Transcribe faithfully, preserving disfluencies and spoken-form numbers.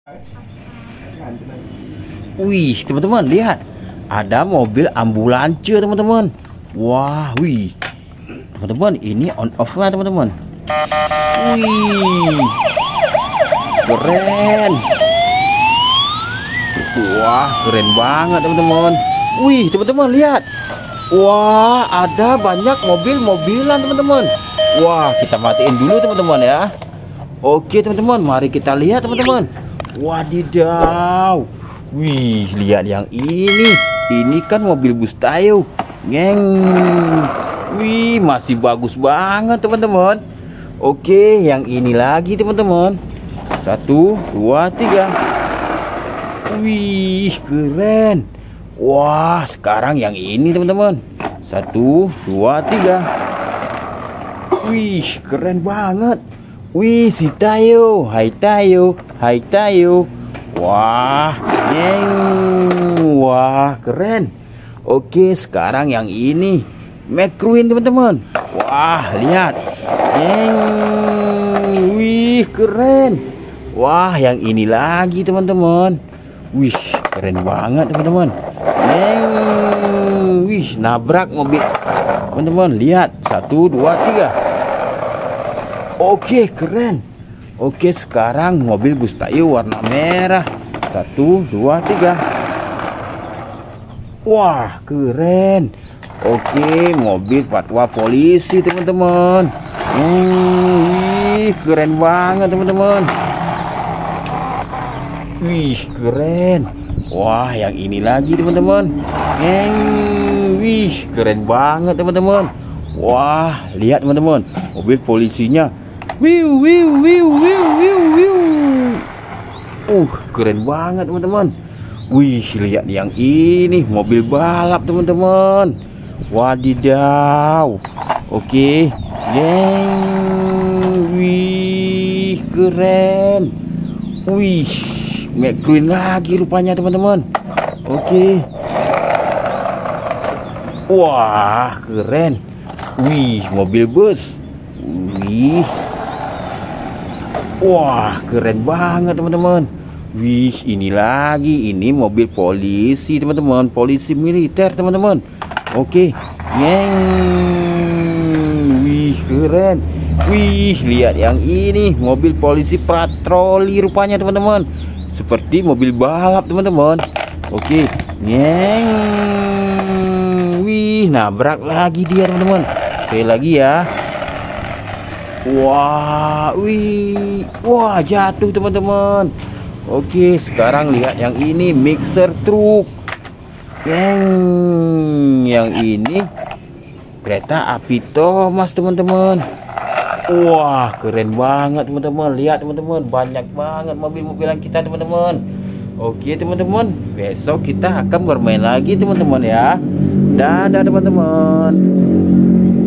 Wih, teman-teman lihat, ada mobil ambulans, teman-teman. Wah, wih, teman-teman, ini on off nya teman-teman. Wih, keren. Wah, keren banget teman-teman. Wih, teman-teman lihat. Wah, ada banyak mobil-mobilan teman-teman. Wah, kita matiin dulu teman-teman ya. Oke teman-teman, mari kita lihat teman-teman. Wadidaw. Wih, lihat yang ini. Ini kan mobil bus tayo. Ngeng. Wih, masih bagus banget teman-teman. Oke, yang ini lagi teman-teman. Satu, dua, tiga. Wih, keren. Wah, sekarang yang ini teman-teman. Satu, dua, tiga. Wih, keren banget. Wih, si Tayo. Hai Tayo. Hai Tayo. Wah, yeng. Wah, keren. Oke, sekarang yang ini McQueen teman-teman. Wah, lihat. Yeng. Wih, keren. Wah, yang ini lagi teman-teman. Wih, keren banget teman-teman. Yeng. Wih, nabrak mobil. Teman-teman, lihat. Satu, dua, tiga. Oke, keren. Oke, sekarang mobil bus tayo warna merah. Satu, dua, tiga. Wah, keren. Oke, mobil patwa polisi teman-teman. Wih, keren banget teman-teman. Wih, keren. Wah, yang ini lagi teman-teman. Wih, keren banget teman-teman. Wah, lihat teman-teman, mobil polisinya. Wiu, wiu, wiu, wiu, wiu, wiu. Uh, keren banget teman-teman. Wih, lihat yang ini, mobil balap teman-teman. Wadidaw. Oke, geng. Wih, keren. Wih, McQueen lagi rupanya teman-teman. Oke. Wah, keren. Wih, mobil bus. Wih. Wah, keren banget teman-teman. Wih, ini lagi, ini mobil polisi teman-teman, polisi militer teman-teman. Oke, yeng. Wih, keren. Wih, lihat yang ini, mobil polisi patroli rupanya teman-teman, seperti mobil balap teman-teman. Oke, yeng. Wih, nabrak lagi dia teman-teman. Sekali lagi ya. Wah, wih, wah, jatuh teman-teman. Oke, sekarang lihat yang ini, mixer truk. Yang yang ini kereta api Thomas teman-teman. Wah, keren banget teman-teman. Lihat teman-teman, banyak banget mobil-mobilan kita teman-teman. Oke teman-teman, besok kita akan bermain lagi teman-teman ya. Dadah teman-teman.